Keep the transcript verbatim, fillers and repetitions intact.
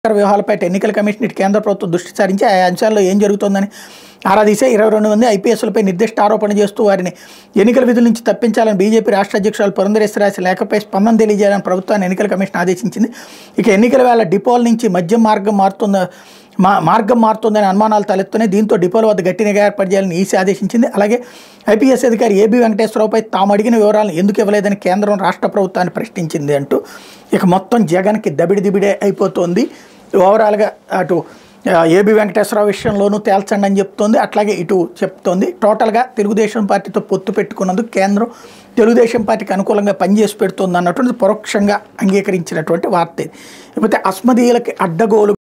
వ్యూహాలపై ఎన్నికల కమిషన్ ఇటు కేంద్ర ప్రభుత్వం దృష్టి సారించి ఆ అంశాల్లో ఏం జరుగుతోందని ఆరా తీసే ఇరవై రెండు మంది ఐపీఎస్లపై నిర్దిష్ట ఆరోపణ చేస్తూ వారిని ఎన్నికల విధుల నుంచి తప్పించాలని బీజేపీ రాష్ట్ర అధ్యక్షురాలు పురంధరేశ్వరి రాసిన లేఖపై స్పందన తెలియజేయాలని ప్రభుత్వాన్ని ఎన్నికల కమిషన్ ఆదేశించింది. ఇక ఎన్నికల వేళ డిపోల నుంచి మద్యం మార్గం మారుతున్న మా మార్గం మారుతుందని అనుమానాలు తలెత్తున్నాయి. దీంతో డిపోల వద్ద గట్టి నిఘా ఏర్పాటు చేయాలని ఈసీ ఆదేశించింది. అలాగే ఐపీఎస్ అధికారి ఏబీ వెంకటేశ్వరరావుపై తాము అడిగిన వివరాలను ఎందుకు ఇవ్వలేదని కేంద్రం రాష్ట్ర ప్రభుత్వాన్ని ప్రశ్నించింది అంటూ ఇక మొత్తం జగన్కి దబిడి దిబిడే అయిపోతుంది. ఓవరాల్గా అటు ఏబీ వెంకటేశ్వరరావు విషయంలోనూ తేల్చండి అని చెప్తోంది, అట్లాగే ఇటు చెప్తోంది. టోటల్గా తెలుగుదేశం పార్టీతో పొత్తు పెట్టుకున్నందుకు కేంద్రం తెలుగుదేశం పార్టీకి అనుకూలంగా పనిచేసి పెడుతుంది అన్నటువంటి పరోక్షంగా అంగీకరించినటువంటి వార్త ఇది. లేకపోతే అస్మదీయులకి అడ్డగోలు